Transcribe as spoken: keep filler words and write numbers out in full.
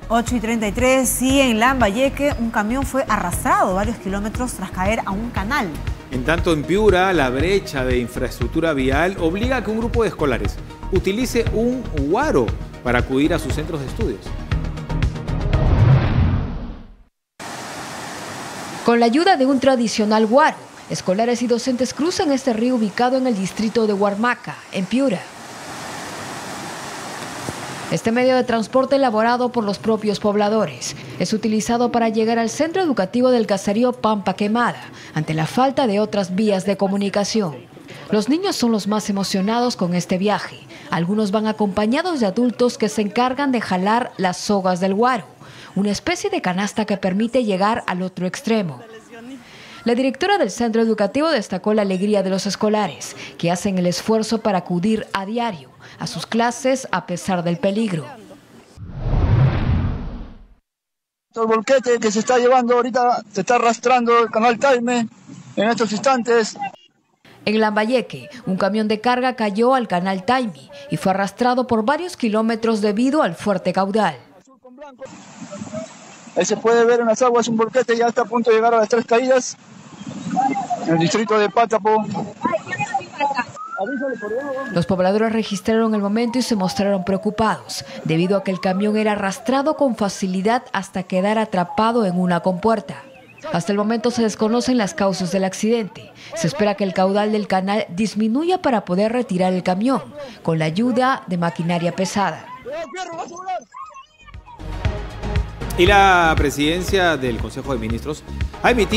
ocho y treinta y tres, sí, en Lambayeque un camión fue arrastrado varios kilómetros tras caer a un canal. En tanto, en Piura, la brecha de infraestructura vial obliga a que un grupo de escolares utilice un guaro para acudir a sus centros de estudios. Con la ayuda de un tradicional guaro, escolares y docentes cruzan este río ubicado en el distrito de Huarmaca, en Piura. Este medio de transporte, elaborado por los propios pobladores, es utilizado para llegar al centro educativo del caserío Pampa Quemada, ante la falta de otras vías de comunicación. Los niños son los más emocionados con este viaje. Algunos van acompañados de adultos que se encargan de jalar las sogas del guaro, una especie de canasta que permite llegar al otro extremo. La directora del centro educativo destacó la alegría de los escolares, que hacen el esfuerzo para acudir a diario a sus clases a pesar del peligro. El volquete que se está llevando ahorita, se está arrastrando el canal Taime en estos instantes. En Lambayeque, un camión de carga cayó al canal Taime y fue arrastrado por varios kilómetros debido al fuerte caudal. Ahí se puede ver en las aguas un volquete, ya está a punto de llegar a las Tres Caídas, en el distrito de Pátapo. Los pobladores registraron el momento y se mostraron preocupados, debido a que el camión era arrastrado con facilidad hasta quedar atrapado en una compuerta. Hasta el momento se desconocen las causas del accidente. Se espera que el caudal del canal disminuya para poder retirar el camión, con la ayuda de maquinaria pesada. Y la presidencia del Consejo de Ministros ha emitido